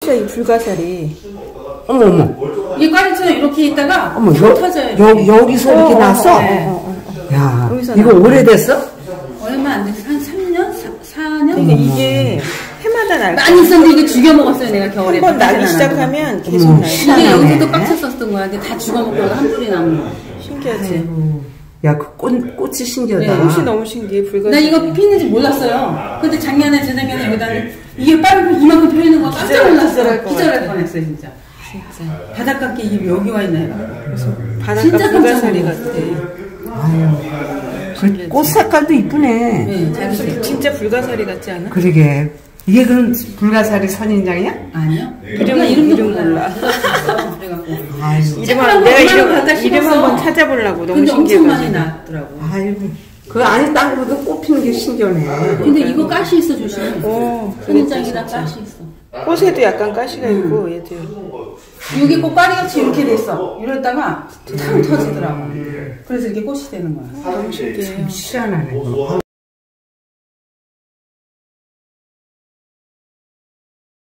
진짜 이 불가사리. 어머, 어머. 이게 꽈리처럼 이렇게 있다가 어머, 터져요. 여기서 이렇게 났어? 네. 야, 이거 오래됐어? 얼마 안 됐어. 한 3년? 4년? 그러니까 이게 해마다 날 많이 있었는데 이거 죽여 먹었어요. 내가 겨울에. 한번 나기 시작하면 계속 나요. 이게 여기서도 꽉 찼었던 거야. 근데 다 죽어먹고 한 뿌리 남은 거. 신기하지. 야, 그 꽃이 신기하다. 네, 꽃이 너무 신기해. 불가사리. 나 이거 피는지 몰랐어요. 근데 작년에, 재작년에 여기다 이게 빨리 이만큼 펴 있는 거 깜짝 놀랐어요. 기절할 뻔했어요, 진짜. 바닷가께 이게 여기 와 있나 해봐. 바닷가 불가사리 같아. 아유, 꽃 색깔도 이쁘네. 네, 잘 보세요. 진짜 불가사리 같지 않아? 그러게. 이게 그럼 불가사리 선인장이야? 아니요. 이름 몰라. 그래갖고. 아유, 내가 이름 한번 찾아보려고 너무 근데 엄청 많이 신기해가지고. 나왔더라고. 아유. 그 안에 땅으로도 꽃피는 게 신기하네. 근데 이거 가시 있어, 조심해. 오, 선인장이랑 가시 있어. 꽃에도 약간 가시가 있고 얘들. 여기 꼭 꽈리같이 이렇게 돼 있어. 이러다가 탕 터지더라고. 그래서 이렇게 꽃이 되는 거야. 너무 신기해요. 희한하네.